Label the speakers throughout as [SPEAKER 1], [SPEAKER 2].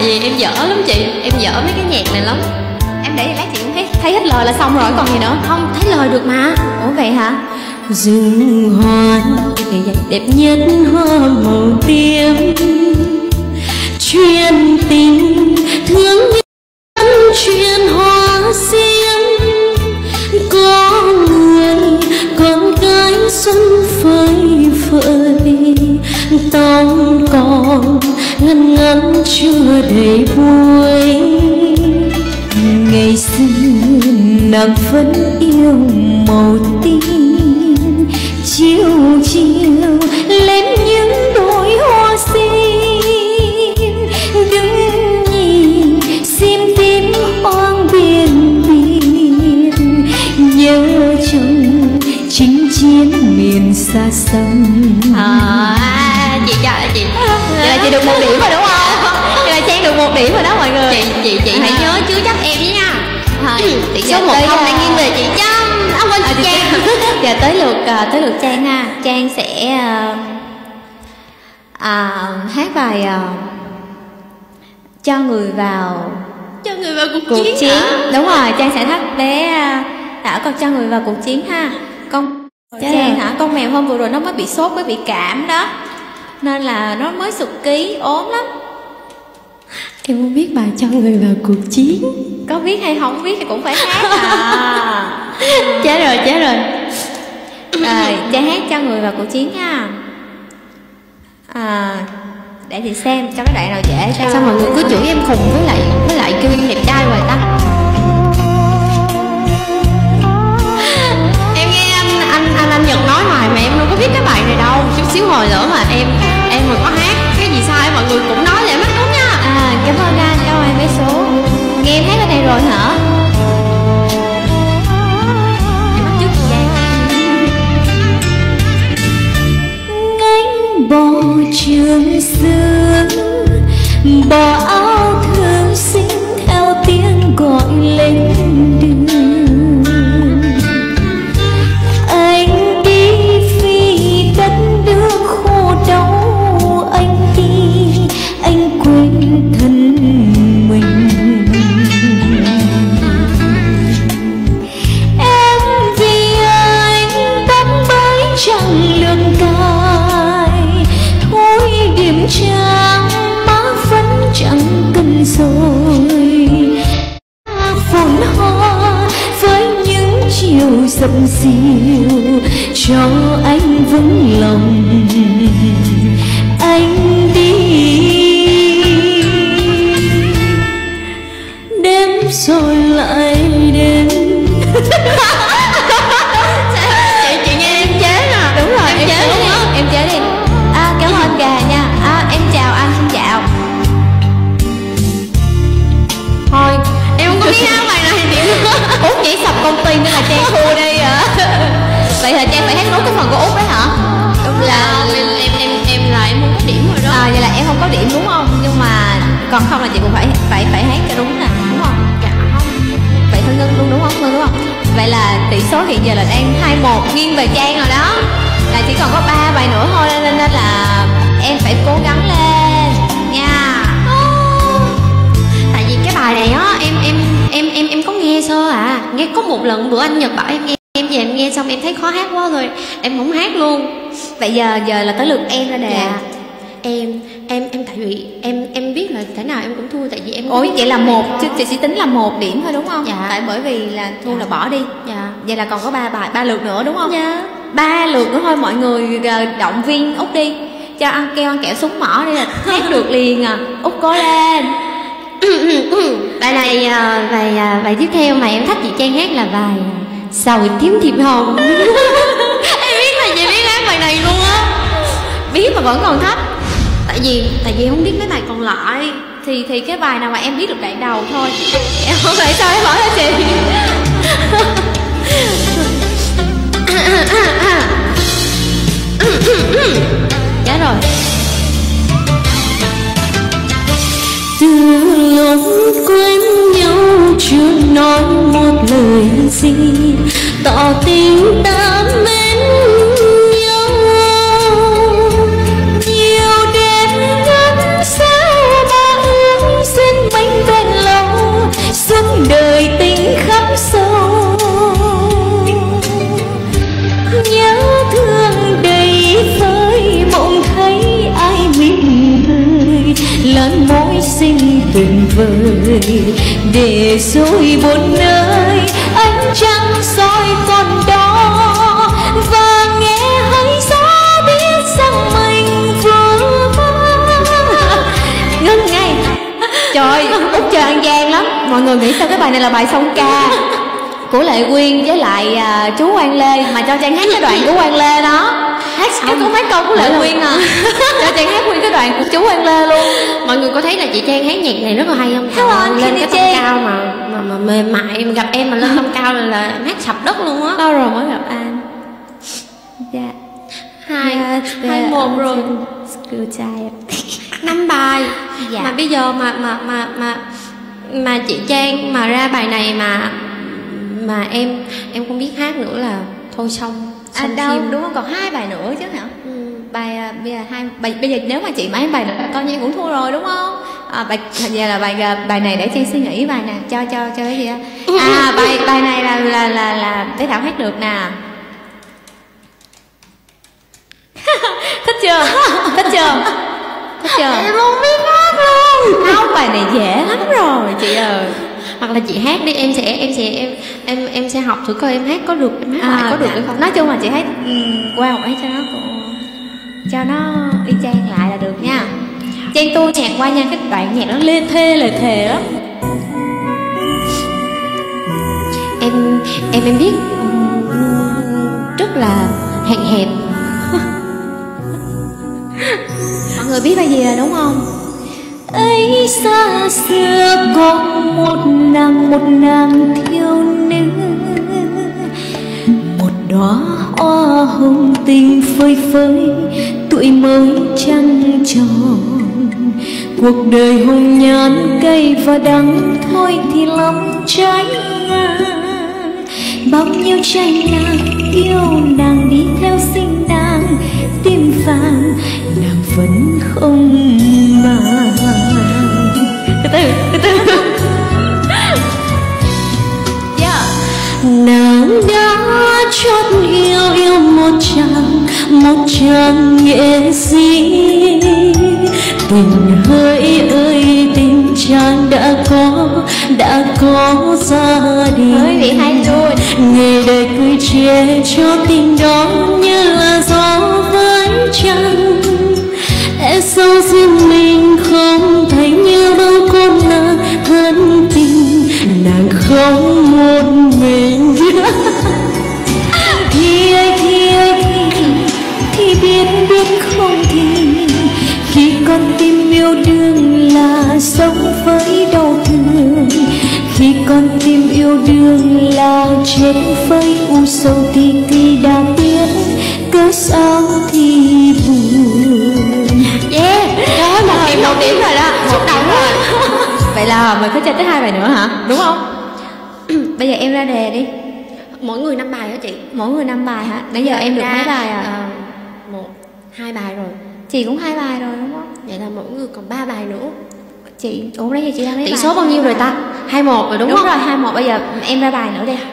[SPEAKER 1] Tại vì em dở lắm chị, em dở mấy cái nhạc này lắm.
[SPEAKER 2] Em để lát chị cũng thấy hết lời là xong rồi, còn gì nữa?
[SPEAKER 1] Không, thấy lời được mà.
[SPEAKER 2] Ủa vậy hả?
[SPEAKER 3] rừng hoa đẹp nhất hoa màu tím, chuyên tình thương nhân chuyên hoa xiêm. Có người con gái xuân phơi phới, tóc còn ngăn ngắn chưa đầy buổi. Ngày xưa nàng vẫn yêu màu tím, chiều chiều lên những đóa hoa sim. Đứng nhìn sim tím hoang biên biên, nhớ chồng chinh chiến miền xa xăm.
[SPEAKER 1] Chị cho là chị.
[SPEAKER 2] Vậy là chị được 1 điểm rồi đúng không? Vậy là Trang được 1 điểm rồi đó mọi người.
[SPEAKER 1] Chị hãy nhớ chứ chắc em với nha.
[SPEAKER 2] Tỷ
[SPEAKER 1] Số 1 không đang nghiêng về chị Trâm. Ông ơi chị Trang.
[SPEAKER 2] Giờ tới lượt Trang ha. Trang sẽ hát bài cho người vào cuộc chiến. Đúng rồi, Trang sẽ hát bé Thảo con cho người vào cuộc chiến ha. Con Trang hả? Con mèo hôm vừa rồi nó mới bị sốt, mới bị cảm đó, nên là nó mới sụt ký, ốm lắm.
[SPEAKER 3] Em không biết bài cho người vào cuộc chiến.
[SPEAKER 2] Có biết hay không biết thì cũng phải hát à.
[SPEAKER 3] Chết rồi.
[SPEAKER 2] Rồi, Trang hát cho người vào cuộc chiến ha. Để chị xem cho cái đoạn nào dễ cho.
[SPEAKER 1] Sao mọi người cứ chửi em khùng với lại kêu em đẹp trai rồi ta? Em nghe anh Nhật nói hoài mà em đâu có biết cái bài này đâu. Chút xíu hồi nữa mà em mà có hát cái gì sai mọi người cũng nói lại mất đúng nha.
[SPEAKER 2] Cảm ơn anh, cảm ơn vé số. Nghe em hát cái này rồi hả?
[SPEAKER 1] Em bắt chước chị Giang.
[SPEAKER 3] Ngánh bò trường xưa, bò áo thương xinh theo tiếng gọi lên đường. Anh đi phi đất nước khô đau, anh đi anh quên thân mình. Em vì anh tắm bấy chẳng lường cài, thôi điểm trang má vẫn chẳng cần rồi. Phồn hoa với những chiều dập dìu, cho anh vững lòng anh đi. Đêm rồi lại đêm.
[SPEAKER 1] Chị nghe em chế nè.
[SPEAKER 2] Đúng rồi, em chế
[SPEAKER 1] luôn á.
[SPEAKER 2] Em chế đi. Cảm ơn gà nha. Em chào anh, xin chào.
[SPEAKER 1] Thôi em không có biết hát bài này điểm.
[SPEAKER 2] Út nhảy sập công ty nên là Trang thua đi à. Vậy là Trang phải hát nốt cái phần của Út đấy hả?
[SPEAKER 1] Đúng là em không có điểm rồi đó.
[SPEAKER 2] Vậy là em không có điểm đúng không? Nhưng mà còn không là chị cũng phải hát cho đúng nè, đúng không?
[SPEAKER 1] Dạ không.
[SPEAKER 2] Vậy thôi ngưng luôn đúng không? Ngưng đúng không? Vậy là tỷ số hiện giờ là đang 2-1 nghiêng về Trang rồi đó. Là chỉ còn có 3 bài nữa thôi, nên là em phải cố gắng lên nha.
[SPEAKER 1] Tại vì cái bài này á em có nghe sơ à. Nghe có một lần bữa anh Nhật bảo em nghe, em về em nghe xong em thấy khó hát quá rồi em không hát luôn.
[SPEAKER 2] Vậy giờ là tới lượt em ra đề.
[SPEAKER 1] Dạ. Em tại vì em biết là thể nào em cũng thua, tại vì em
[SPEAKER 2] Ủa vậy là một chứ chị chỉ tính là 1 điểm thôi đúng không?
[SPEAKER 1] Dạ.
[SPEAKER 2] Tại bởi vì là thua là bỏ đi.
[SPEAKER 1] Dạ.
[SPEAKER 2] Vậy là còn có 3 lượt nữa đúng không?
[SPEAKER 1] Dạ.
[SPEAKER 2] 3 lượt nữa thôi, mọi người động viên Út đi, cho ăn kẹo súng mỏ đi là hát được liền à. Út cố lên.
[SPEAKER 1] Bài này bài tiếp theo mà em thách chị Trang hát là bài Sầu Tím Thiệp Hồng. Em biết là chị biết hát bài này luôn á.
[SPEAKER 2] Biết mà vẫn còn thấp.
[SPEAKER 1] Tại vì không biết mấy bài còn lại.
[SPEAKER 2] Thì cái bài nào mà em biết được đoạn đầu thôi. Em không phải sao em bỏ cho chị.
[SPEAKER 1] Chết rồi.
[SPEAKER 3] Từ lúc quen nhau chưa nói một lời gì, tỏ tình đã mến nhau. Nhiều đêm ngắm sao mà ước
[SPEAKER 4] mối sinh tuyệt vời. Để rồi một nơi ánh trăng soi con đó, và nghe hay gió biết rằng mình vừa
[SPEAKER 2] ngưng ngay. Trời, Út chơi ăn gian lắm. Mọi người nghĩ sao cái bài này là bài song ca của Lệ Quyên với lại chú Quang Lê, mà cho Trang hát cái đoạn của Quang Lê đó. Hát cái có mấy câu của Lệ Quyên à. Cho Trang hát nguyên cái đoạn của chú Quang Lê luôn.
[SPEAKER 1] Mọi người có thấy là chị Trang hát nhạc này rất là hay không?
[SPEAKER 2] Đúng rồi,
[SPEAKER 1] lên cái tông cao mà mềm mại, gặp em mà lên tông cao là hát sập đất luôn á.
[SPEAKER 2] Lâu rồi mới gặp anh. Dạ.
[SPEAKER 1] Hai một rồi.
[SPEAKER 2] Cười trai.
[SPEAKER 1] 5 bài.
[SPEAKER 2] Dạ.
[SPEAKER 1] Mà bây giờ mà chị Trang mà ra bài này mà em không biết hát nữa là thôi xong
[SPEAKER 2] Đâu
[SPEAKER 1] phim.
[SPEAKER 2] đúng không? Còn 2 bài nữa chứ hả? Bài bây giờ 2 bài, bây giờ nếu mà chị mấy bài nữa coi như cũng thua rồi đúng không? Bài giờ là bài này để Trang suy nghĩ bài nè, cho cái gì á. Bài này là bé Thảo hát được nè. Thích chưa? Thích chưa?
[SPEAKER 1] Em không biết hát luôn.
[SPEAKER 2] Không, bài này dễ lắm rồi chị ơi.
[SPEAKER 1] Hoặc là chị hát đi, em sẽ học thử coi em hát có được, em hát lại có được hay không.
[SPEAKER 2] Nói chung là chị hát qua một ấy cho nó y chang lại là được nha. Trang tu nhạc qua nha, cái đoạn nhạc nó lê thê lề thề lắm.
[SPEAKER 1] Em biết rất là hạn hẹp.
[SPEAKER 2] Mọi người biết bài gì rồi đúng không?
[SPEAKER 4] ấy xa xưa có một nàng thiếu nữ, một đóa hoa hồng tình phơi phới, tuổi mới trăng tròn. Cuộc đời hồng nhan cay và đắng, thôi thì lòng trái ngang. Bao nhiêu trai nàng yêu nàng, đi theo sinh nàng tim vàng, nàng vẫn không màng. Từ nàng đã chót yêu một chàng nghệ sĩ. Tình hỡi ơi tình chàng đã có gia đình. Ngày đời cười chê cho tình đó như là gió với trăng. E sao riêng mình không thấy như bao con nàng thân tình, nàng không một mình. Thì biết không thì khi con tim yêu đương là sống với đau thương. Khi con tim yêu đương là chết với u sầu thì đã biết cớ sao thì buồn.
[SPEAKER 2] Yeah, đó là em đầu điểm rồi đó, một đồng rồi. Vậy là mình phải chơi tới 2 bài nữa hả? Đúng không? Bây giờ em ra đề đi.
[SPEAKER 1] Mỗi người 5 bài hả chị?
[SPEAKER 2] Mỗi người 5 bài hả? Nãy giờ em được mấy bài à?
[SPEAKER 1] 2 bài rồi.
[SPEAKER 2] Chị cũng 2 bài rồi đúng không?
[SPEAKER 1] Vậy là mỗi người còn 3 bài nữa.
[SPEAKER 2] Chị, đấy giờ chị ra mấy
[SPEAKER 1] tỷ
[SPEAKER 2] bài?
[SPEAKER 1] số bao nhiêu rồi ta? 2-1 rồi đúng không?
[SPEAKER 2] Đúng rồi, 2-1. Bây giờ em ra bài nữa đi.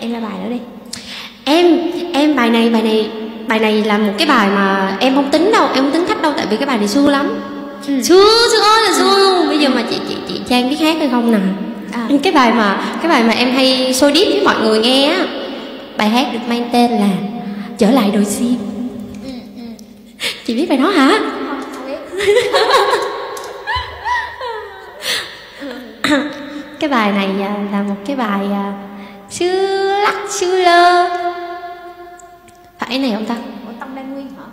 [SPEAKER 1] Em bài này là một cái bài mà em không tính đâu, em không tính thách đâu, tại vì cái bài này xưa lắm. Xưa luôn. Bây giờ mà chị Trang biết hát hay không nè? Cái bài mà em hay show deep với mọi người nghe á. Bài hát được mang tên là Trở lại đồi sim. Chị biết bài đó hả?
[SPEAKER 2] Không biết.
[SPEAKER 1] Cái bài này là một cái bài xưa lắc xưa lơ. Phải cái này không ta?
[SPEAKER 2] Ủa, Tâm Đan Nguyên hả?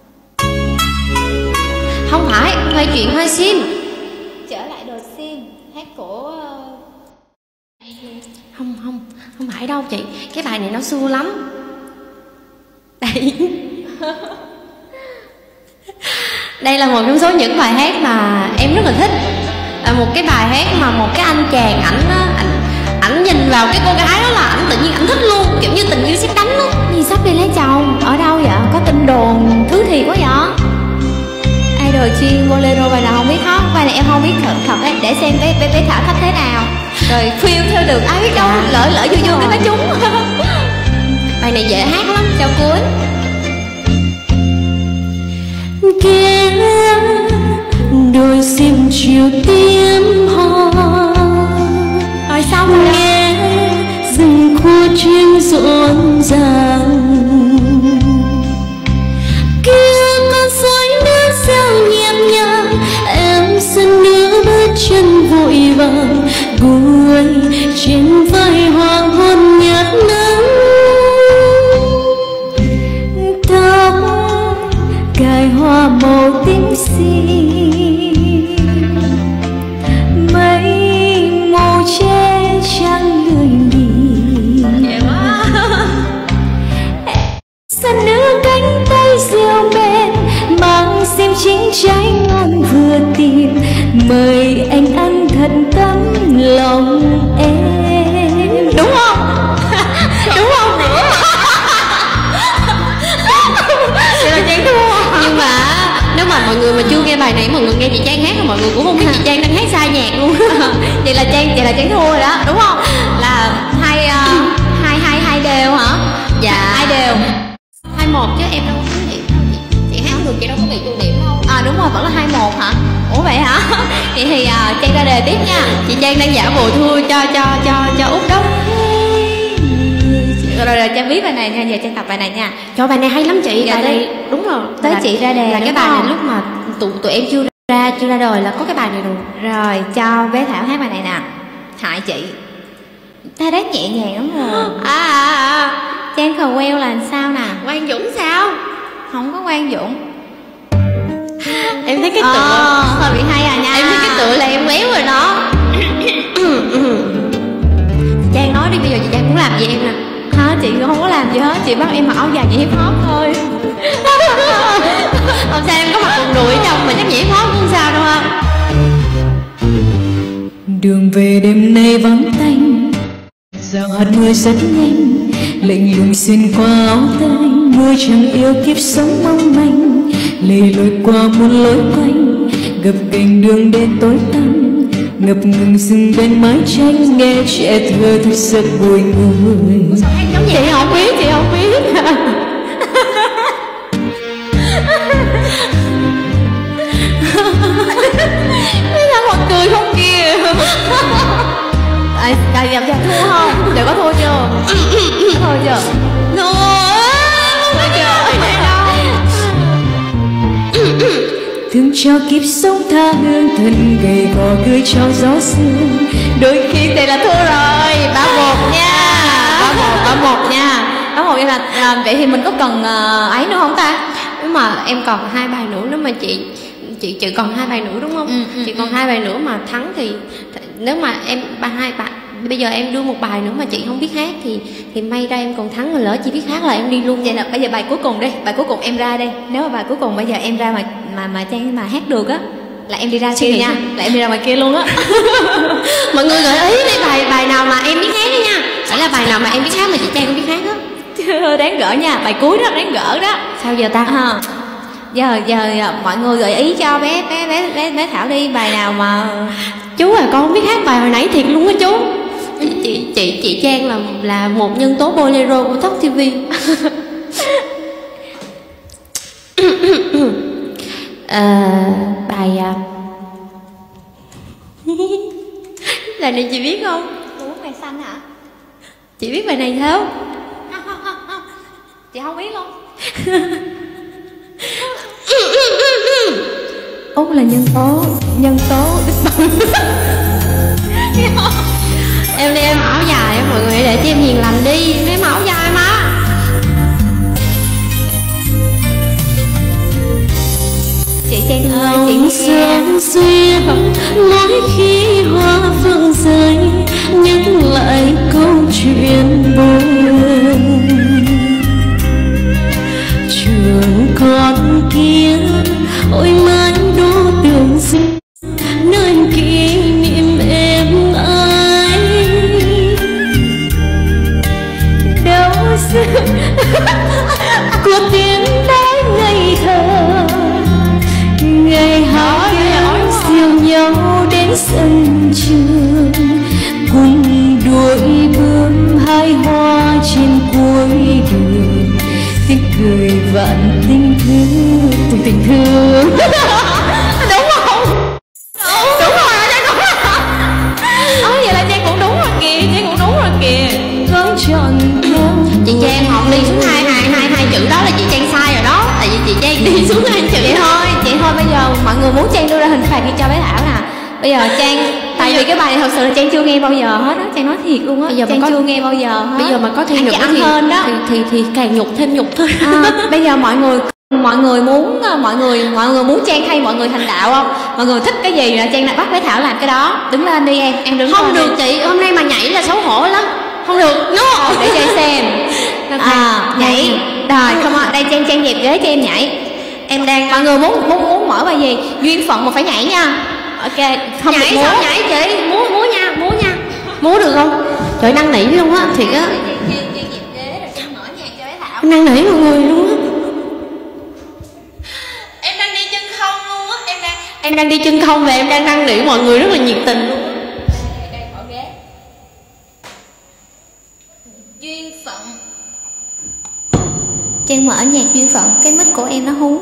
[SPEAKER 1] Không phải, quay chuyện Hoa Sim.
[SPEAKER 2] Trở lại đồi sim, hát của
[SPEAKER 1] Không phải đâu chị. Cái bài này nó xưa lắm. Đây. Đây là một trong số những bài hát mà em rất là thích. Là một cái bài hát mà một cái anh chàng ảnh nhìn vào cái cô gái đó là ảnh tự nhiên ảnh thích luôn, kiểu như tình yêu sét đánh đó.
[SPEAKER 2] gì sắp đi lấy chồng ở đâu vậy? Có tin đồn thứ thiệt quá vậy? Idol chuyên bolero bài nào không biết hết. Bài này em không biết thật đấy. Để xem bé Thảo thích thế nào rồi phiêu theo được, ai biết đâu lỡ vui cái nó trúng.
[SPEAKER 1] Bài này dễ hát lắm. Chào cuối.
[SPEAKER 4] Kia đôi sim chiều tím hoa.
[SPEAKER 2] Rồi xong rồi
[SPEAKER 4] nghe rừng khua chuyên rộn ràng, kia con sỏi nước reo nhẹ nhàng, em sân nữa bước chân vội vàng, vui trên vai hoàng hôn nhạt nắng. Tóc cài hoa màu tím xinh, mây màu che trăng lười nhì, sân nữa cánh tay diều mềm, mang xiêm chính trái ngon vừa tìm, mời anh ăn thật tấm lòng em.
[SPEAKER 2] đúng không? Đúng không nữa? Vậy là Trang thua.
[SPEAKER 1] Nhưng mà nếu mà mọi người mà chưa nghe bài này, mọi người nghe chị Trang hát, mọi người cũng không biết chị Trang đang hát sai nhạc luôn.
[SPEAKER 2] Vậy là Trang thua rồi đó, đúng không? Là hai đều hả?
[SPEAKER 1] Dạ.
[SPEAKER 2] Hai đều.
[SPEAKER 1] 2-1 chứ em đâu có trúng điểm đâu. Chị hát được, chị đâu có bị trừ điểm đâu.
[SPEAKER 2] À đúng rồi, vẫn là 2-1 hả? Ủa vậy hả? Vậy thì Trang ra đề tiếp nha.
[SPEAKER 1] Chị Trang đang giả bộ thua cho Út đó.
[SPEAKER 2] Rồi Trang biết bài này nha, giờ Trang tập bài này nha.
[SPEAKER 1] Trời, bài này hay lắm chị.
[SPEAKER 2] Dạ,
[SPEAKER 1] bài này đúng rồi.
[SPEAKER 2] Tới chị ra đề
[SPEAKER 1] là cái
[SPEAKER 2] đúng
[SPEAKER 1] bài này
[SPEAKER 2] không?
[SPEAKER 1] lúc mà tụi em chưa ra đời là có cái bài này rồi.
[SPEAKER 2] Rồi cho bé Thảo hát bài này nè. Hại chị. Ta đấy nhẹ nhàng lắm rồi. Trang khờ queo là làm sao nè?
[SPEAKER 1] Quang Dũng sao?
[SPEAKER 2] Không có Quang Dũng.
[SPEAKER 1] Em thấy cái tựa
[SPEAKER 2] hơi bị hay nha.
[SPEAKER 1] em thấy cái tựa là em quéo rồi đó. Trang nói đi, bây giờ chị Trang muốn làm gì em nè?
[SPEAKER 2] Hả? Chị không có làm gì hết, chị bắt em mặc áo dài nhảy hip hop thôi.
[SPEAKER 1] Không sao, em có mặc quần đùi ở trong mà chắc nhảy hip hop cũng không sao đâu ha.
[SPEAKER 4] Đường về đêm nay vắng tanh, dạo hạt mưa rất nhanh, lạnh lùng xuyên qua áo tanh, môi chẳng yêu kiếp sống mong manh, lê lối qua muôn lối quanh, gập ghềnh đường đêm tối tăm, ngập ngừng dừng bên mái tranh, nghe trẻ thơ thức giấc bồi hồi.
[SPEAKER 1] Chị không biết.
[SPEAKER 2] Bây giờ một cười không kìa. Giờ thua không? Giờ có thua chưa? Thua chưa?
[SPEAKER 4] Thương cho kiếp sống tha hương, thân gầy gò cười cho gió sương, đôi khi
[SPEAKER 2] Thì là thua rồi. 3-1 nha. 3-1 nha. 3-1 là vậy thì mình có cần ấy nữa không ta?
[SPEAKER 1] Nếu mà em còn 2 bài nữa, nếu mà chị còn 2 bài nữa đúng không? Chị còn 2 bài nữa mà thắng thì nếu mà em bây giờ em đưa một bài nữa mà chị không biết hát thì may ra em còn thắng, mà lỡ chị biết hát là em đi luôn.
[SPEAKER 2] Vậy là bây giờ bài cuối cùng đi, bài cuối cùng em ra đi. Nếu mà bài cuối cùng bây giờ em ra mà Trang mà hát được á là em đi ra kia nha, là em đi ra ngoài kia luôn á.
[SPEAKER 1] Mọi người gợi ý đi bài nào mà em biết hát đó nha. Phải là bài nào mà em biết hát mà chị Trang không biết hát á.
[SPEAKER 2] Đáng gỡ nha, bài cuối đó đáng gỡ đó.
[SPEAKER 1] Sao giờ ta?
[SPEAKER 2] Giờ mọi người gợi ý cho bé Thảo đi, bài nào mà
[SPEAKER 1] Chú con không biết hát bài hồi nãy thiệt luôn á chú. Chị Trang là một nhân tố bolero của Talktv. Bài bài này chị biết không?
[SPEAKER 2] Uống mày xanh hả?
[SPEAKER 1] Chị biết bài này không?
[SPEAKER 2] Không. Chị không biết luôn.
[SPEAKER 4] Út là nhân tố
[SPEAKER 1] Em đi em áo dài á, mọi người hãy để cho em hiền lành đi, em áo dài mà.
[SPEAKER 2] Chị Trang ơi, chị
[SPEAKER 4] lòng sương duyên mỗi khi hoa phương rơi, nhắc lại câu chuyện buồn. Trường con kia ôi mãi đô tưởng dưng nơi kỷ niệm em ai đâu dưng của tiếng nói ngây thơ, ngày hai em siêu nhau đến sân trường, cùng đuổi bướm hai hoa trên cuối đường, tiếng cười vạn tình thương. Đúng không?
[SPEAKER 2] bây giờ Trang, tại vì cái bài này thật sự là Trang chưa nghe bao giờ hết á, Trang nói thiệt luôn á, Trang chưa nghe bao giờ hết.
[SPEAKER 1] Bây giờ mà có thêm nhục
[SPEAKER 2] hơn đó
[SPEAKER 1] thì càng nhục thêm nhục thôi.
[SPEAKER 2] Bây giờ mọi người muốn Trang thay mọi người thành đạo không? Mọi người thích cái gì là Trang lại bắt bé Thảo làm cái đó. Đứng lên đi em đứng
[SPEAKER 1] không được đi. Chị, hôm nay mà nhảy là xấu hổ lắm. Không được, no.
[SPEAKER 2] Để Trang xem. Nhảy. Rồi, không đây Trang dẹp ghế cho em nhảy. Em đang mọi người muốn mở bài gì? Duyên phận mà phải nhảy nha. Ok, không
[SPEAKER 1] nhảy
[SPEAKER 2] được múa.
[SPEAKER 1] Sao nhảy chị? Múa nha. Múa được không? Trời, năn nỉ luôn á, thiệt á.
[SPEAKER 2] Trang dẹp ghế rồi Trang mở nhạc cho bé Thảo.
[SPEAKER 1] Năn nỉ mọi người luôn á.
[SPEAKER 2] Em đang đi chân không luôn á,
[SPEAKER 1] em đang đi chân không và em đang năn nỉ mọi người rất là nhiệt tình luôn.
[SPEAKER 2] Đây mở ghế. Duyên phận. Trang mở nhạc duyên phận, cái mic của em nó hú.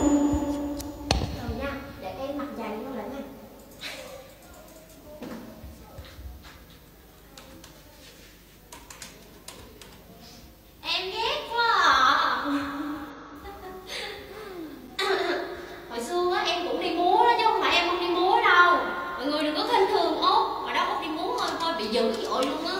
[SPEAKER 1] Em ghét quá à. Hồi xưa á em cũng đi múa đó chứ không phải em không đi múa đâu. Mọi người đừng có khinh thường Út. Hồi đó Út đi múa thôi bị dữ dội luôn á.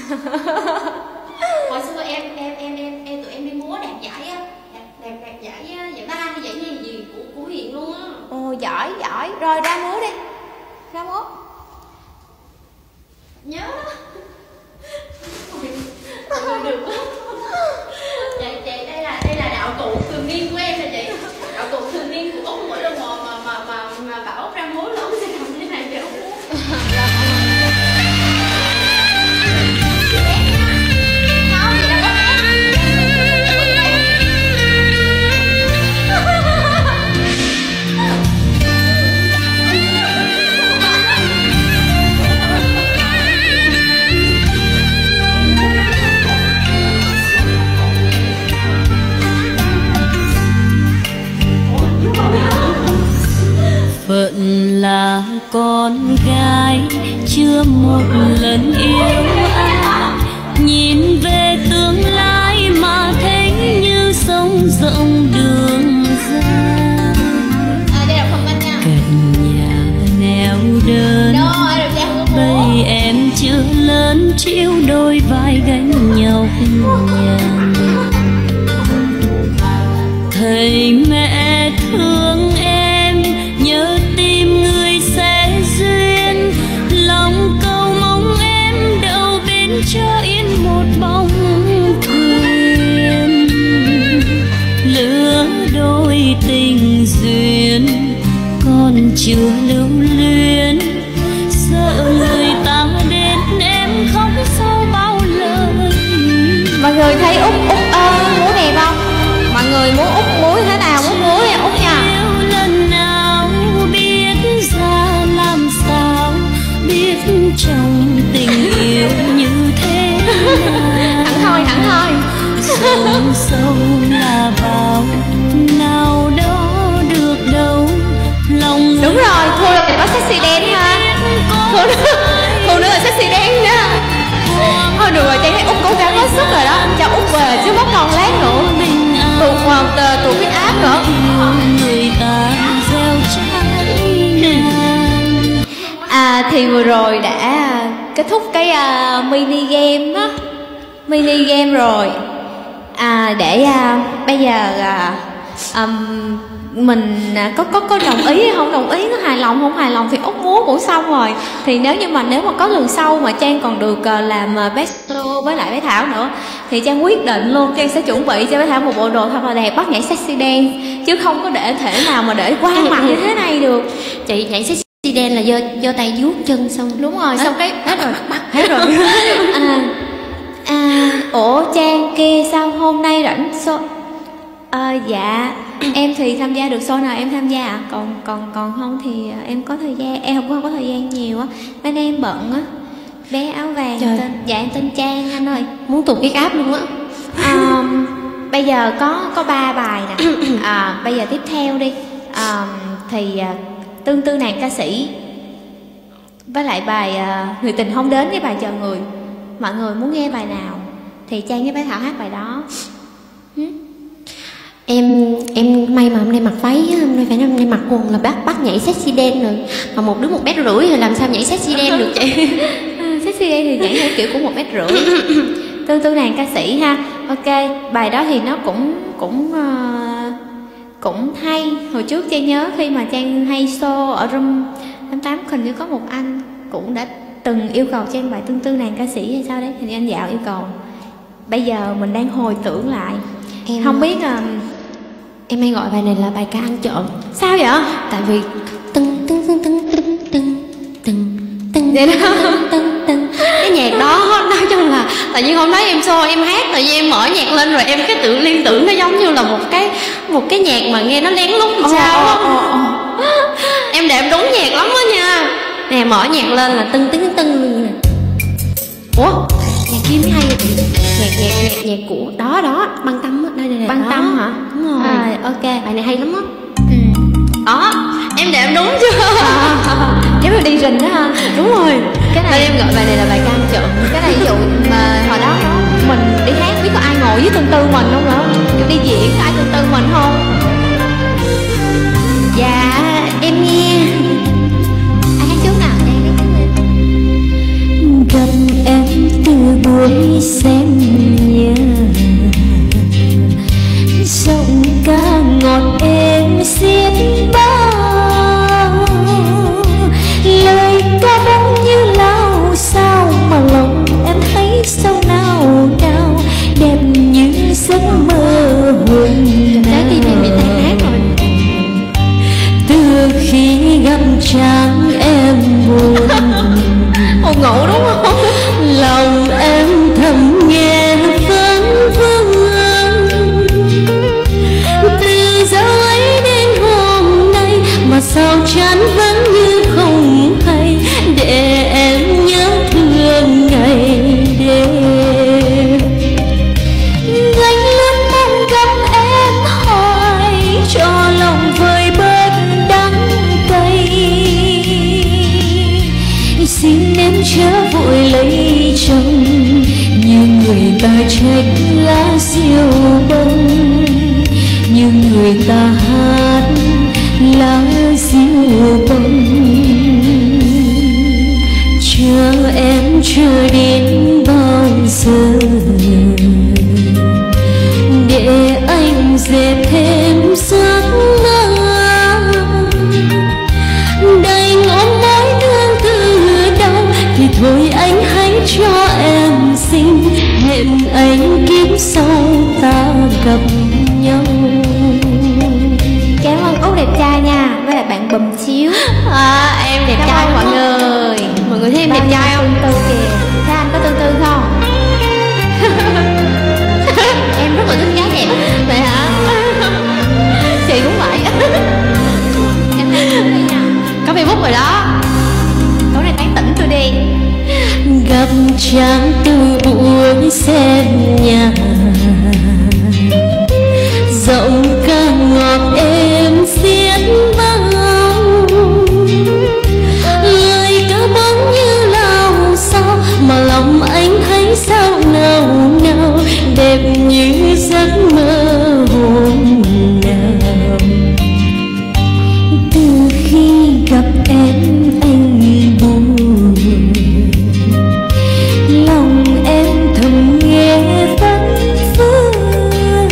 [SPEAKER 1] Hồi xưa tụi em đi múa đạt giải á, đạt giải ba hay giải nhì gì của huyện luôn á.
[SPEAKER 2] Ồ giỏi. Rồi ra múa đi. Ra múa.
[SPEAKER 1] Nhớ đó. Được quá. Chị đây là đạo cụ thường niên của em nè chị. Đạo cụ thường niên của Út mỗi lần mà bảo Út ra múa là Út sẽ làm thế này để Út múa.
[SPEAKER 4] Phận là con gái chưa một lần yêu ai, nhìn về tương lai mà thấy như sông rộng đường dài.
[SPEAKER 2] Đây là phần bên nha.
[SPEAKER 4] Cạnh nhà neo đơn, bây em chưa lớn chịu đôi vai gánh nhau nhàn. Thầy mẹ thương em, nhớ tìm người sẽ duyên, lòng cầu mong em đậu bên cho yên một bóng thuyền. Lứa đôi tình duyên còn chưa lưu luyến, sợ người ta đến em khóc sau bao lời.
[SPEAKER 2] Mọi người thấy Út múa đẹp không? Mọi người muốn Út múa thế nào? Muốn múa nha Út nha.
[SPEAKER 4] Lần nào biết ra làm sao, biết trong tình yêu như thế nào.
[SPEAKER 2] Thẳng thôi.
[SPEAKER 4] Sâu sâu là bao nào đó được đâu lòng.
[SPEAKER 2] Đúng rồi, Thu là có sexy đen ha. Thu nữa là sexy đen đó. Thôi được rồi, Trang thấy Út cố gắng hết sức rồi đó. Cho Út về chứ mất còn lát nữa. Tụt huyết áp nữa.
[SPEAKER 4] Người ta gieo trái.
[SPEAKER 2] Thì vừa rồi đã kết thúc cái mini game á. Mini game rồi. Để bây giờ mình có đồng ý hay không đồng ý, có hài lòng không hài lòng thì Út múa cũng xong rồi. Thì nếu mà có lần sau mà Trang còn được làm best với lại bé Thảo nữa thì Trang quyết định luôn, Trang sẽ chuẩn bị cho bé Thảo một bộ đồ thật là đẹp, bắt nhảy sexy dance chứ không có để thể nào mà để qua mặt như thế này được.
[SPEAKER 1] Chị nhảy sexy dance là do tay vuốt chân xong.
[SPEAKER 2] Đúng rồi, xong cái
[SPEAKER 1] hết rồi.
[SPEAKER 2] Ủa Trang kia sao hôm nay rảnh show? Dạ em thì tham gia được show nào em tham gia ạ. Còn không thì em có thời gian, em không có thời gian nhiều á, bên em bận á. Bé áo vàng dạ em tên Trang anh ơi.
[SPEAKER 1] Muốn tụt huyết áp luôn á.
[SPEAKER 2] Bây giờ có 3 bài nè. Bây giờ tiếp theo đi. Tương tư nàng ca sĩ với lại bài người tình không đến với bài chờ người. Mọi người muốn nghe bài nào thì Trang với bé Thảo hát bài đó.
[SPEAKER 1] Em may mà hôm nay mặc váy, hôm nay phải hôm nay mặc quần là bắt nhảy sexy dance rồi. Mà một đứa 1,5 m rồi làm sao nhảy sexy dance được chị?
[SPEAKER 2] Sexy dance thì nhảy theo kiểu của 1,5 m. Tư nàng ca sĩ ha. Ok, bài đó thì nó cũng hay. Hồi trước Trang nhớ khi mà Trang hay show ở room 88, hình như có một anh cũng đã từng yêu cầu Trang bài Tương Tư nàng ca sĩ hay sao đấy, thì anh Dạo yêu cầu. Bây giờ mình đang hồi tưởng lại, em không biết là
[SPEAKER 1] em hay gọi bài này là bài ca ăn trộm.
[SPEAKER 2] Sao vậy?
[SPEAKER 1] Tại vì tưng tưng tưng tưng tưng tưng tưng tưng
[SPEAKER 2] vậy đó.
[SPEAKER 1] Tưng tưng cái nhạc đó nói chung là tự nhiên hôm đó em show em hát, tự nhiên em mở nhạc lên rồi em cái liên tưởng nó giống như là một cái nhạc mà nghe nó lén lút làm sao á. Em đẹp đúng nhạc lắm đó nha. Nè mở nhạc lên là tưng tưng tưng luôn nè. Ủa nhạc kia mới hay vậy chị. Nhạc của đó Băng Tâm á, đây này.
[SPEAKER 2] Băng Tâm hả?
[SPEAKER 1] Đúng rồi.
[SPEAKER 2] Ok,
[SPEAKER 1] bài này hay lắm á. Đó em đẹp đúng chưa?
[SPEAKER 2] Giống như đi rình đó ha.
[SPEAKER 1] Đúng rồi.
[SPEAKER 2] Cái này
[SPEAKER 1] em gọi bài này là bài ca ăn trộm.
[SPEAKER 2] Cái này ví dụ mà hồi đó mình đi hát biết có ai ngồi với Tương Tư mình không hả? Kiểu đi diễn có ai Tương Tư mình không?
[SPEAKER 1] Dạ em nghe.
[SPEAKER 2] Ai hát trước nào? Đây hát trước lên.
[SPEAKER 4] Gặp em từ buổi xem nhà, giọng ca ngọt êm xiết bao, lời ca bóng như lao sao mà lòng em thấy sao nào nào, đẹp như giấc mơ hồn nào. Từ khi gặp chàng em buồn
[SPEAKER 2] Buồn ngủ đúng không?
[SPEAKER 4] lòng em thầm nghe vấn vương, từ giờ ấy đến hôm nay mà sao chán vẫn như không hay, để em nhớ thương ngày đêm. Gánh luôn mong gặp em hỏi cho lòng vơi bớt đắng cay, xin em chớ vội lấy chồng như người ta trách lá diêu bông, như người ta hát lá diêu bông. Chờ em chờ đến bao giờ để anh dệt thêm giấc mơ, đầy ngõ mỏi thương từ đâu thì thôi anh hãy cho em xin, hẹn anh kiếp sau ta gặp nhau.
[SPEAKER 2] Cảm ơn Út đẹp trai nha, với lại bạn bùm chiếu.
[SPEAKER 1] Em đẹp trai mọi người. Mọi người thấy em đẹp trai không?
[SPEAKER 2] Tương Tư kìa. Thế anh có Tương Tư không?
[SPEAKER 1] Em rất là thích gái đẹp. Vậy hả?
[SPEAKER 2] Chị cũng vậy. Em thấy Tương Tư nha.
[SPEAKER 1] Có Facebook rồi đó.
[SPEAKER 2] Tối nay tán tỉnh tôi đi.
[SPEAKER 4] Gặp chàng từ buổi xem nhà, giọng ca ngọt êm xiết bao, lời ca bóng như lao sao mà lòng anh thấy sao nào nào, đẹp như giấc mơ hôm nào. Từ khi gặp em anh buồn, lòng em thầm nghe vấn vương,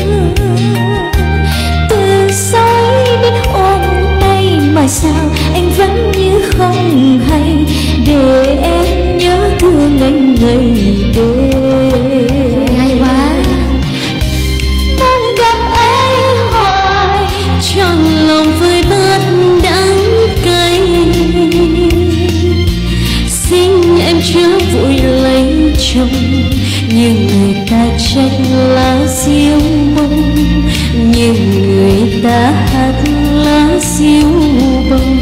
[SPEAKER 4] từ sau đến hôm nay mà sao anh vẫn như không hay, để em nhớ thương anh ngày đêm.
[SPEAKER 1] Hay quá.
[SPEAKER 4] Mong gặp em hoài cho lòng vơi bớt đắng cay, xin em chớ vội lấy chồng như người ta trách lá diêu bông, như người ta hát lá diêu bông.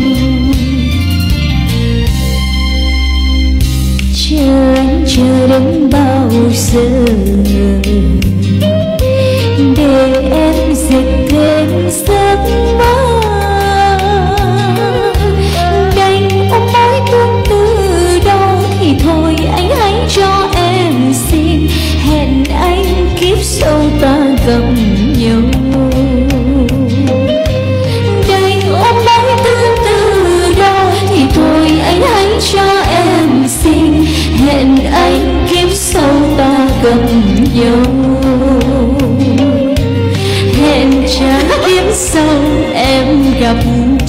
[SPEAKER 4] Chờ anh chờ đến bao giờ để em dệt thêm giấc mơ, đành ôm mối thương từ đâu thì thôi anh hãy cho em xin, hẹn anh kiếp sau ta gặp nhau.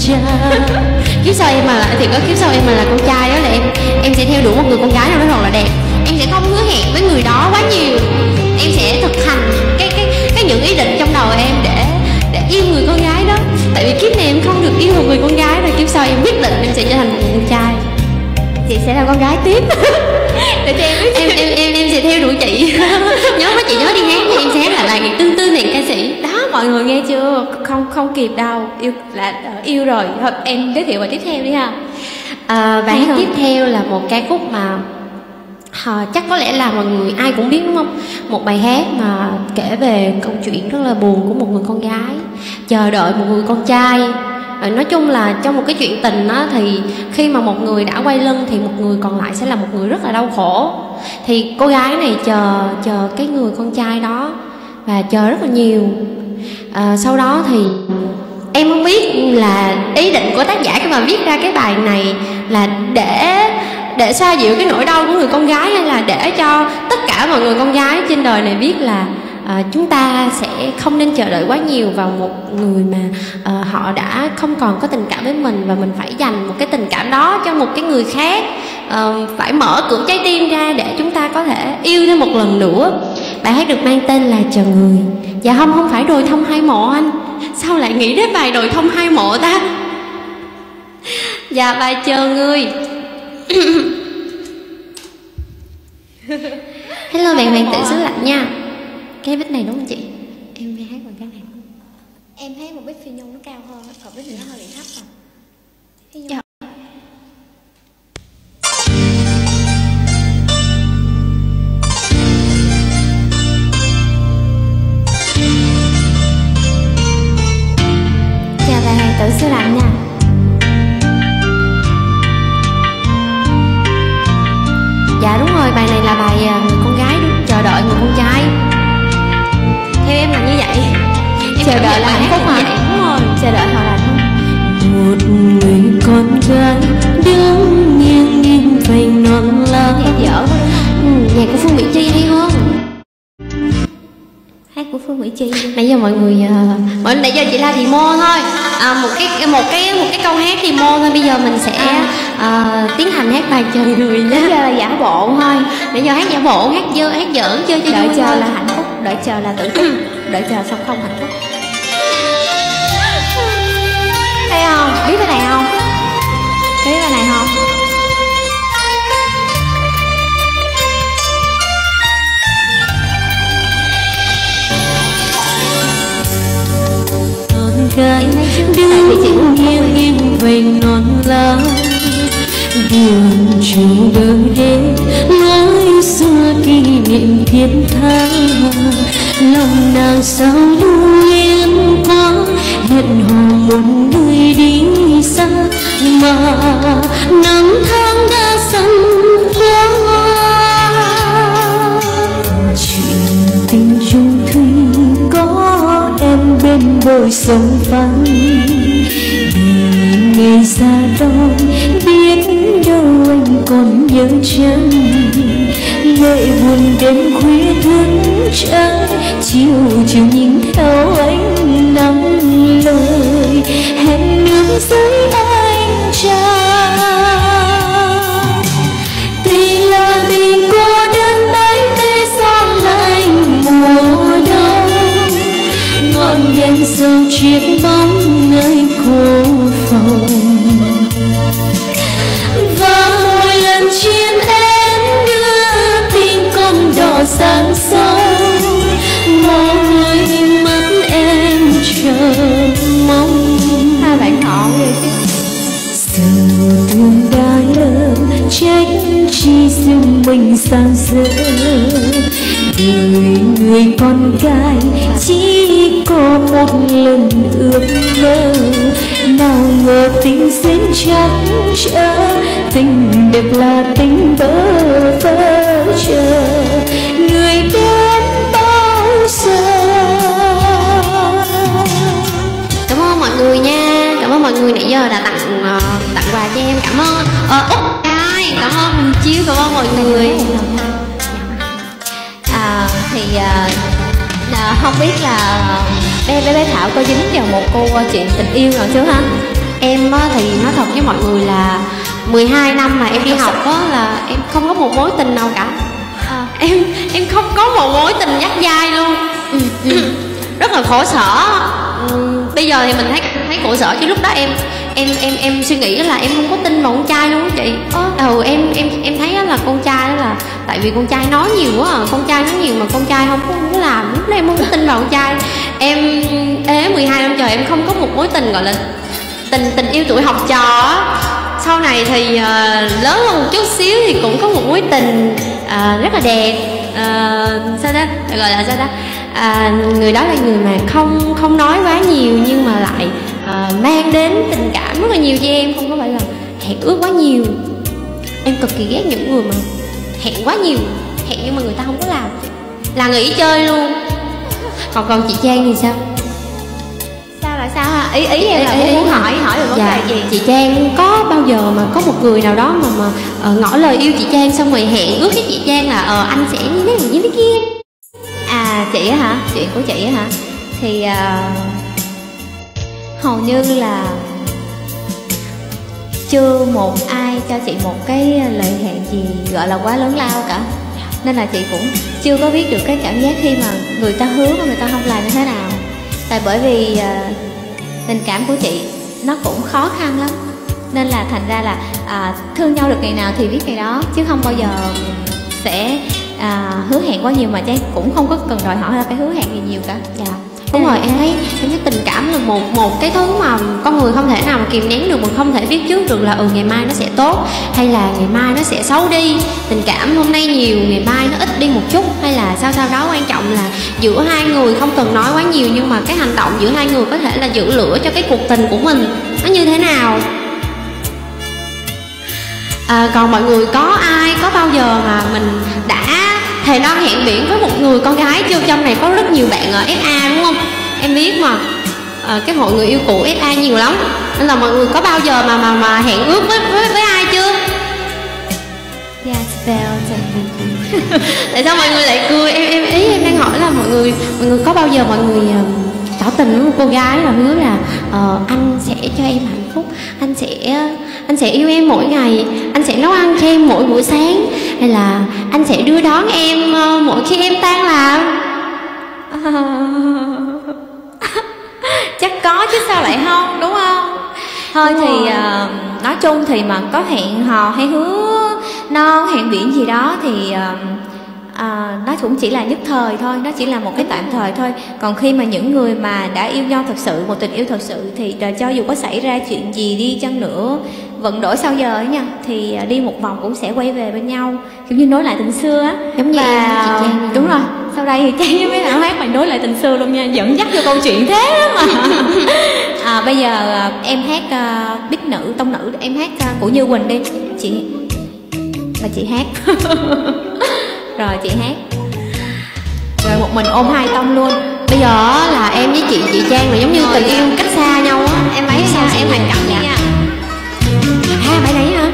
[SPEAKER 4] trai.
[SPEAKER 1] Kiếp sau em mà là thì có kiếp sau em mà là con trai đó là em sẽ theo đuổi một người con gái nào đó thật là đẹp. Em sẽ không hứa hẹn với người đó quá nhiều. Em sẽ thực hành cái những ý định trong đầu em để yêu người con gái đó. Tại vì kiếp này em không được yêu một người con gái rồi, kiếp sau em quyết định em sẽ trở thành một người con trai.
[SPEAKER 2] Chị sẽ là con gái tiếp. Để cho
[SPEAKER 1] em sẽ theo đuổi chị. Nhớ mấy chị nhớ đi hát thì em sẽ hát lại bài Ngày Tương Tư này ca sĩ.
[SPEAKER 2] đó, mọi người nghe chưa? Không kịp đâu, yêu rồi. Thôi em giới thiệu bài tiếp theo đi ha.
[SPEAKER 1] Bài hát tiếp theo là một ca khúc mà chắc có lẽ là mọi người ai cũng biết đúng không? Một bài hát mà kể về câu chuyện rất là buồn của một người con gái chờ đợi một người con trai. Nói chung là trong một cái chuyện tình á, thì khi mà một người đã quay lưng thì một người còn lại sẽ là một người rất là đau khổ. Thì cô gái này chờ cái người con trai đó và chờ rất là nhiều. Sau đó thì em không biết là ý định của tác giả khi mà viết ra cái bài này là để xoa dịu cái nỗi đau của người con gái, hay là để cho tất cả mọi người con gái trên đời này biết là chúng ta sẽ không nên chờ đợi quá nhiều vào một người mà họ đã không còn có tình cảm với mình, và mình phải dành một cái tình cảm đó cho một cái người khác. Phải mở cửa trái tim ra để chúng ta có thể yêu thêm một lần nữa. Bài hát được mang tên là Chờ Người. Dạ không phải Đồi Thông Hai Mộ anh. Sao lại nghĩ đến bài Đồi Thông Hai Mộ ta? Dạ bài Chờ Người. Hello bạn hoàng tử xứ lạnh nha. Cái beat này đúng không chị? Em hay hát bằng cái này không?
[SPEAKER 2] Em thấy một beat phi nhung nó cao hơn, còn beat này nó hơi bị thấp rồi. Phi nhung.
[SPEAKER 1] Dạ.
[SPEAKER 2] Chào bạn hoàng tử xứ lạnh nha.
[SPEAKER 1] Dạ đúng rồi, bài này là bài người con gái đúng, chờ đợi người con trai. Theo em là như vậy. Em
[SPEAKER 2] Chờ đợi là hạnh phúc mà.
[SPEAKER 1] Đúng rồi,
[SPEAKER 2] Chờ đợi họ là hạnh phúc.
[SPEAKER 4] Một người con gái đứng nghiêng nghiêng vành non lá.
[SPEAKER 2] Nhạc dở quá đúng không?
[SPEAKER 1] nhạc của Phương Mỹ Chi hay hơn.
[SPEAKER 2] Hát của Phương Mỹ Chi.
[SPEAKER 1] Nãy giờ mọi người nãy giờ chỉ là demo thôi. Một cái câu hát demo thôi. Bây giờ mình sẽ tiến hành hát bài Chờ Người nhé.
[SPEAKER 2] Nãy giờ là giả bộ thôi.
[SPEAKER 1] Nãy giờ hát giả bộ, hát giỡn chơi cho
[SPEAKER 2] Đợi
[SPEAKER 1] vui
[SPEAKER 2] chờ
[SPEAKER 1] thôi.
[SPEAKER 2] là hạnh phúc, đợi chờ là tự tin. Đợi chờ xong không hạnh phúc. Thấy không? Biết cái này không? Biết cái này không?
[SPEAKER 4] Con gái đứng nghiêng nghiêng vành non lá, đường chiều đời đêm lối xưa kỷ niệm thiên tha. Lòng nàng sao lưu yên quá, hẹn hò một người đi xa, mà năm tháng đã dần qua. Chuyện tình chung thủy có em bên bờ sông vắng, ngày xa đón biết đâu anh còn nhớ chăng. Lệ buồn đêm khuya thức trắng, chiều chiều nhìn theo ánh nắng lời hẹn nước dưới ánh trăng. Tình là tình cô đơn tay tay sao lại mùa đông, ngọn đèn dầu chiếc bóng nơi cô phòng. Và mỗi lần chiên em đưa tình con đỏ sáng sâu, mỗi mắt em chờ mong.
[SPEAKER 2] Hai bạn họ vậy chứ.
[SPEAKER 4] Giờ thương đã lỡ trách chi riêng mình sang giờ, đời người con gái chỉ có một lần ước mơ. Nào ngờ tình duyên chắc chở, tình đẹp là tình bơ vơ chờ người đến bao giờ.
[SPEAKER 1] Cảm ơn mọi người nha. Cảm ơn mọi người nãy giờ đã tặng quà cho em. Cảm ơn Út Ai, cảm ơn Huỳnh Chiếu, cảm ơn mọi người.
[SPEAKER 2] Không biết là bé Thảo có dính vào một câu chuyện tình yêu nào chưa ha?
[SPEAKER 1] Em á, thì nói thật với mọi người là 12 năm mà em đi học á, là em không có một mối tình nào cả. Em không có một mối tình dắt dai luôn. Rất là khổ sở. Bây giờ thì mình thấy khổ sở, chứ lúc đó em suy nghĩ là em không có tin vào con trai luôn á chị. Em thấy là con trai đó là tại vì con trai nói nhiều quá à. Con trai nói nhiều mà con trai không có làm, lúc đó em không có tin vào con trai. Em 12 năm trời em không có một mối tình gọi là tình yêu tuổi học trò á. Sau này thì lớn hơn một chút xíu thì cũng có một mối tình rất là đẹp. Sao đó gọi là sao đó, người đó là người mà không nói quá nhiều nhưng mà lại mang đến tình cảm rất là nhiều cho em, không có phải là hẹn ước quá nhiều. Em cực kỳ ghét những người mà hẹn quá nhiều, hẹn nhưng mà người ta không có làm, là nghỉ chơi luôn. Còn chị Trang thì sao?
[SPEAKER 2] Sao là sao hả? Ý em là muốn hỏi về vấn đề gì?
[SPEAKER 1] Chị Trang có bao giờ mà có một người nào đó mà ngỏ lời yêu chị Trang xong rồi hẹn ước với chị Trang là anh sẽ như thế này như thế kia?
[SPEAKER 2] Chị á hả? Chuyện của chị á hả? Thì hầu như là chưa một ai cho chị một cái lời hẹn gì gọi là quá lớn lao cả, nên là chị cũng chưa có biết được cái cảm giác khi mà người ta hứa mà người ta không làm như thế nào. Tại bởi vì tình cảm của chị nó cũng khó khăn lắm, nên là thành ra là thương nhau được ngày nào thì biết ngày đó, chứ không bao giờ sẽ hứa hẹn quá nhiều, mà Trang cũng không có cần đòi hỏi là phải hứa hẹn gì nhiều cả.
[SPEAKER 1] Dạ đúng rồi, em thấy tình cảm là một cái thứ mà con người không thể nào mà kìm nén được, mà không thể biết trước được là ngày mai nó sẽ tốt hay là ngày mai nó sẽ xấu đi. Tình cảm hôm nay nhiều ngày mai nó ít đi một chút hay là sao đó, quan trọng là giữa hai người không cần nói quá nhiều, nhưng mà cái hành động giữa hai người có thể là giữ lửa cho cái cuộc tình của mình nó như thế nào. Còn mọi người có bao giờ mà mình đã thề non hẹn biển với một người con gái chưa? Trong này có rất nhiều bạn ở FA đúng không? Em biết mà, cái hội người yêu cũ FA nhiều lắm, nên là mọi người có bao giờ mà hẹn ước với ai chưa? Tại sao mọi người lại cười? Em đang hỏi là mọi người có bao giờ mọi người tỏ tình với một cô gái và hứa là anh sẽ cho em hạnh phúc, anh sẽ yêu em mỗi ngày, anh sẽ nấu ăn cho em mỗi buổi sáng, hay là anh sẽ đưa đón em mỗi khi em tan làm?
[SPEAKER 2] Chắc có chứ sao lại không, đúng không? Thôi đúng thì nói chung thì mà có hẹn hò hay hứa non hẹn biển gì đó thì nó cũng chỉ là nhất thời thôi, nó chỉ là một cái tạm thời thôi. Còn khi mà những người mà đã yêu nhau thật sự, một tình yêu thật sự, thì cho dù có xảy ra chuyện gì đi chăng nữa, vận đổi sau giờ ấy nha, thì đi một vòng cũng sẽ quay về bên nhau, kiểu như nối lại tình xưa á.
[SPEAKER 1] Giống như em với chị Trang.
[SPEAKER 2] Đúng rồi, sau đây thì Trang với mấy bạn hát bài nối lại tình xưa luôn nha, dẫn dắt vô câu chuyện thế đó mà. Bây giờ em hát biết nữ tông nữ, em hát của Như Quỳnh đi chị hát. Rồi chị hát, rồi một mình ôm hai tông luôn.
[SPEAKER 1] Bây giờ là em với chị Trang là giống như tình yêu cách xa nhau á.
[SPEAKER 2] Em ấy sao em hoàn cảnh đi nha.
[SPEAKER 1] Bài này hả?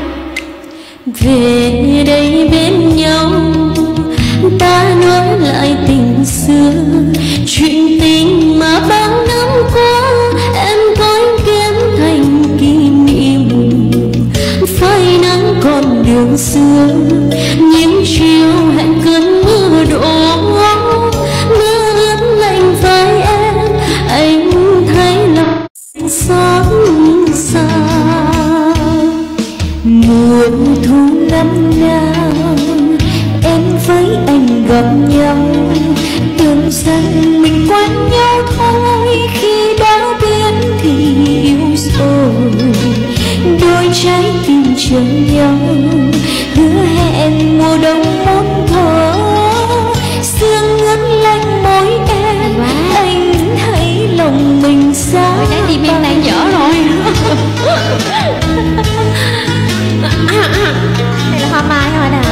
[SPEAKER 4] Về đây bên nhau, ta nói lại tình xưa, chuyện tình mà bao năm qua em gói ghém thành kỷ niệm. Phai nắng con đường xưa, những chiều hẹn cơn mưa đổ, mưa ướt lạnh vai em, anh thấy lòng xót xa. Mùa thu năm nào em với anh gặp nhau, tưởng rằng mình quen nhau thôi, khi đã biết thì yêu rồi. Đôi trái tim chờ nhau, hứa hẹn mùa đông một thở, sương ngất lạnh môi em, anh thấy lòng mình xa.
[SPEAKER 1] Trái tim em đang dở rồi.
[SPEAKER 2] Đây là hoa mai thôi nè.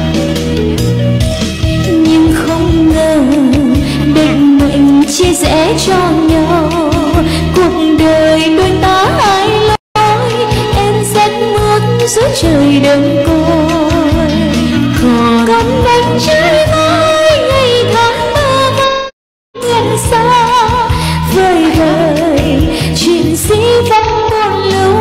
[SPEAKER 4] Nhưng không ngờ định mệnh chia sẻ cho nhau, cuộc đời đôi ta hai lối, em rất muốn giữa trời đông côi. Còn anh trái với ngày tháng mơ màng xa vời vời, chuyện gì vẫn còn lưu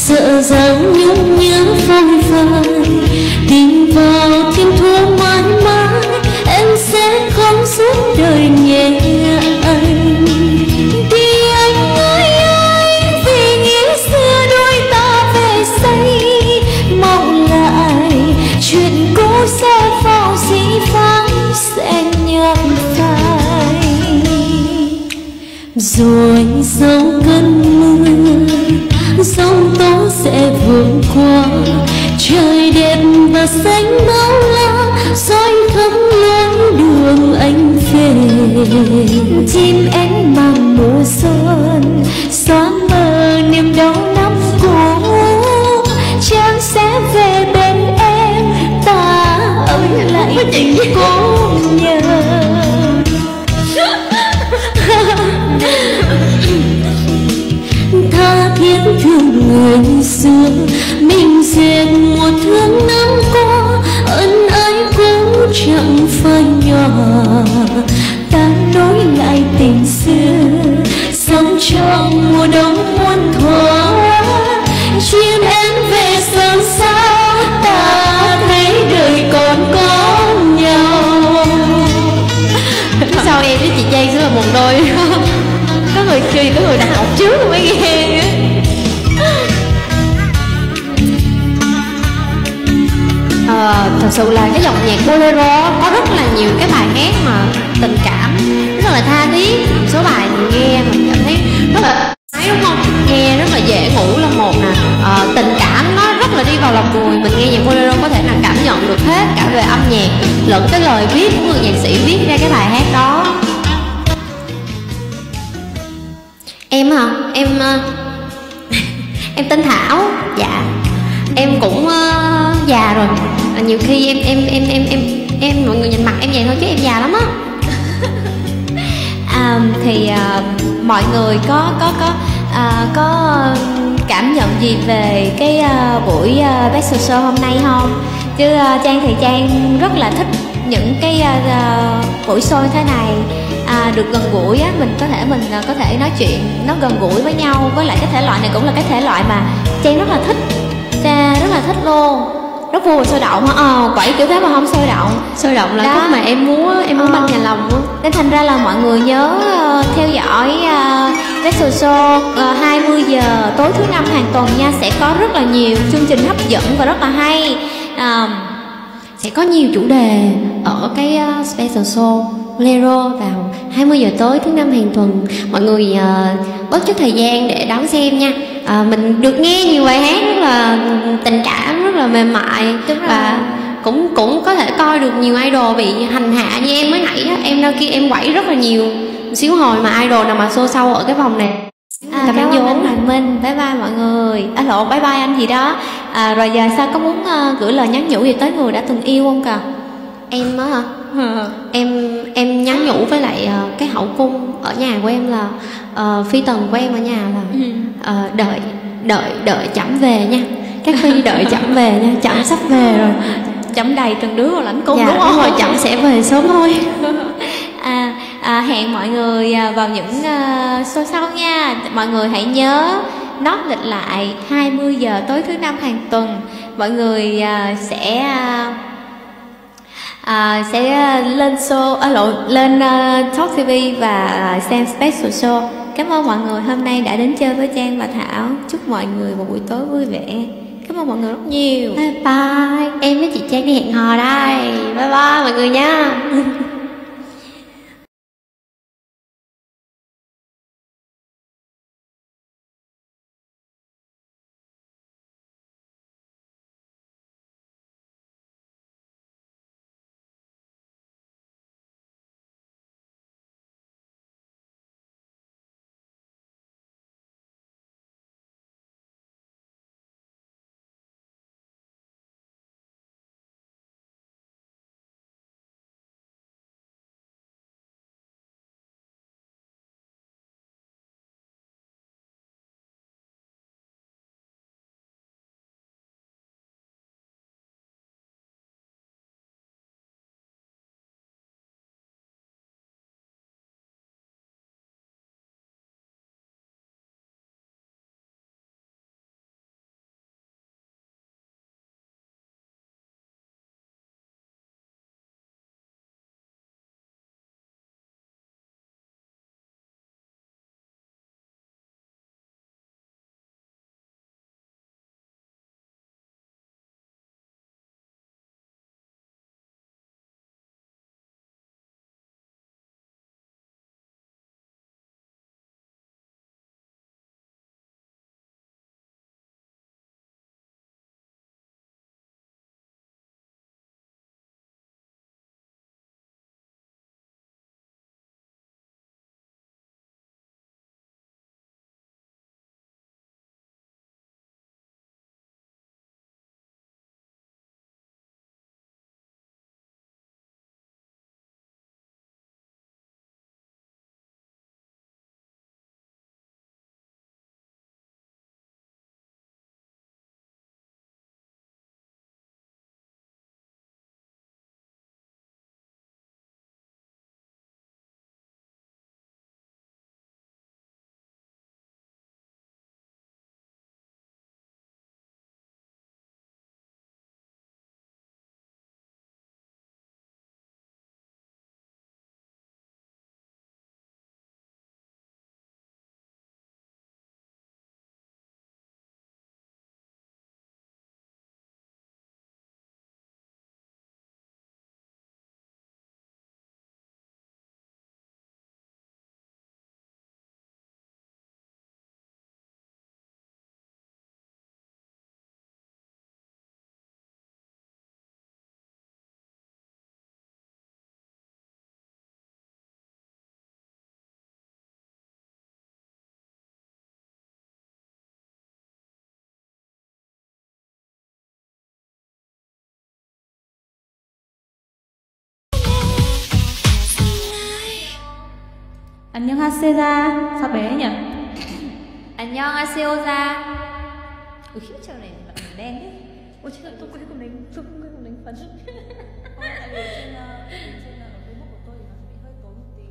[SPEAKER 4] sợ rằng nhung nhớ phai phai, tìm vào thiên thu mãi mãi, em sẽ không suốt đời nhẹ anh. Đi anh ơi anh, vì nghĩa xưa đôi ta về xây, mong lại chuyện cũ sẽ vào dĩ vãng, sẽ nhạt phai. Rồi sau cơn mưa, giông tố sẽ vượt qua, trời đẹp và xanh bao la, soi thắm lối đường anh về. Chim én mang mùa xuân, xóa mờ niềm đau năm cũ, chàng sẽ về bên em, ta ở lại cùng nhau. Tha thiết thương người xưa, mình dệt một thương năm qua, ân ái cũ chẳng phai nhòa, ta nối lại tình xưa, sống trong mùa đông muôn thuở. Chim én về sớm sao, ta thấy đời còn có nhau.
[SPEAKER 1] Sao em với chị Trang sẽ là một đôi? Có người chơi, có người đặt học trước mới nghe. Thật sự là cái dòng nhạc bolero có rất là nhiều cái bài hát mà tình cảm rất là tha thiết. Một số bài mình nghe mình cảm thấy rất là thấy, đúng không? Nghe rất là dễ ngủ là một nè, tình cảm nó rất là đi vào lòng người. Mình nghe nhạc bolero có thể là cảm nhận được hết cả về âm nhạc lẫn cái lời viết của người nhạc sĩ viết ra cái bài hát đó. Em hả? Em tên Thảo. Dạ. Em cũng già rồi. Nhiều khi em mọi người nhìn mặt em vậy thôi chứ em già lắm á.
[SPEAKER 2] Mọi người có cảm nhận gì về cái buổi Best Show hôm nay không? Chứ Trang thì Trang rất là thích những cái buổi show như thế này. Được gần gũi á, mình có thể nói chuyện nó gần gũi với nhau, với lại cái thể loại này cũng là cái thể loại mà Trang rất là thích. Trang rất là thích luôn, rất vui và sôi động hả? Quẩy kiểu thế mà không sôi động.
[SPEAKER 1] Sôi động là lúc mà em múa banh nhà lòng á.
[SPEAKER 2] Nên thành ra là mọi người nhớ theo dõi Best Show 20 giờ tối thứ năm hàng tuần nha. Sẽ có rất là nhiều chương trình hấp dẫn và rất là hay.
[SPEAKER 1] Sẽ có nhiều chủ đề ở cái special show bolero vào 20 giờ tối thứ năm hàng tuần. Mọi người bớt chút thời gian để đón xem nha. Mình được nghe nhiều bài hát rất là tình cảm, rất là mềm mại. Và cũng có thể coi được nhiều idol bị hành hạ như em mới nãy á. Em kia em quẩy rất là nhiều xíu hồi mà idol nào mà show sau ở cái vòng này.
[SPEAKER 2] Cảm ơn anh Hoàng Minh. Bye bye mọi người. Lộn, bye bye anh gì đó. Rồi giờ sao có muốn gửi lời nhắn nhủ gì tới người đã từng yêu không cà?
[SPEAKER 1] Em á hả? Em nhắn nhủ với lại cái hậu cung ở nhà của em là phi tần của em ở nhà là đợi chậm về nha. Các phi đợi chậm về nha. Chậm sắp về rồi.
[SPEAKER 2] Chậm đầy từng đứa vào lãnh cung,
[SPEAKER 1] dạ,
[SPEAKER 2] đúng không?
[SPEAKER 1] Đúng rồi, chậm sẽ về sớm thôi.
[SPEAKER 2] Hẹn mọi người vào những show sau nha. Mọi người hãy nhớ note lịch lại 20 giờ tối thứ năm hàng tuần. Mọi người sẽ lên show lên Talktv và xem special show. Cảm ơn mọi người hôm nay đã đến chơi với Trang và Thảo. Chúc mọi người một buổi tối vui vẻ. Cảm ơn mọi người rất nhiều.
[SPEAKER 1] Bye bye. Em với chị Trang đi hẹn hò đây. Bye bye mọi người nha.
[SPEAKER 2] Annyeonghaseyo. Sao bé nhỉ? Annyeonghaseyo ra. Ui khiếp, trời này bạn đen thế. Ôi trời, tôi quên không đánh phấn. Tại vì trên Facebook của tôi thì nó sẽ bị hơi tối một tí.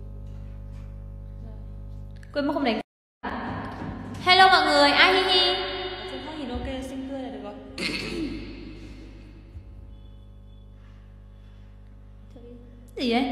[SPEAKER 2] Quên mất không đánh. Hello mọi người, ai hi hi. Trên khác nhìn ok, xinh tươi là được rồi. Gì đấy?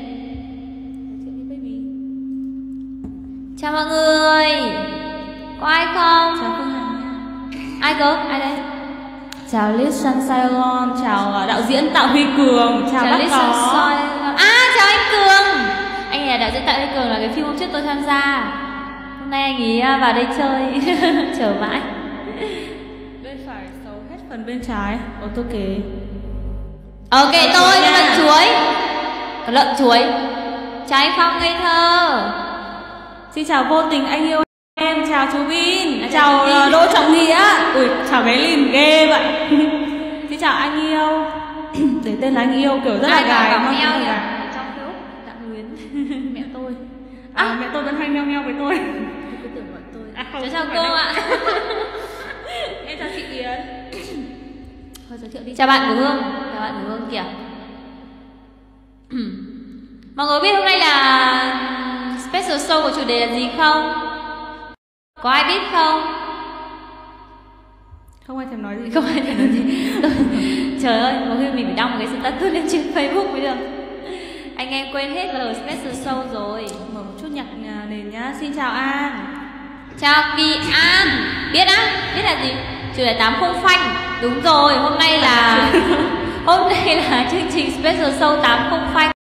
[SPEAKER 2] Chào mọi người. Có ai không? Chào Phương Hằng nha. Ai cơ? Ai đây? Chào Lit Sunshine, chào đạo diễn Tạ Huy Cường, chào bác có. Chào anh Cường. Anh này là đạo diễn Tạ Huy Cường, là cái phim hôm trước tôi tham gia. Hôm nay anh ấy vào đây chơi. Chờ mãi. Bên phải xấu hết phần bên trái. Ô tô kể. Ok tôi là lợn chuối. Lợn chuối. Chào anh Phong ngây thơ. Xin chào vô tình anh yêu em, chào chú Bin, chào Đỗ Trọng Nghĩa. Ui, chào bé Lìn ghê vậy. Xin chào anh yêu. Để tên là anh yêu kiểu rất là gài. Trong Facebook Đặng Luyến. Mẹ tôi. Mẹ tôi vẫn hay meo meo với tôi. Cứ tưởng gọi tôi. Chào cô ạ. Em chào chị Yến. Thôi giới thiệu đi. Chào bạn Của Hương. Chào bạn Của Hương kìa. Mọi người biết hôm nay là special show của chủ đề là gì không? Có ai biết không? Không ai thèm nói gì. Không ai thèm nói gì. Trời ơi, có khi mình phải đăng một cái status lên trên Facebook mới được. Anh em quên hết vào special show rồi. Mở một chút nhạc nền nhá. Xin chào An. Chào Kỳ An. Biết á? Biết là gì? Chủ đề 80 phanh. Đúng rồi, hôm nay là chương trình special show 80 phanh.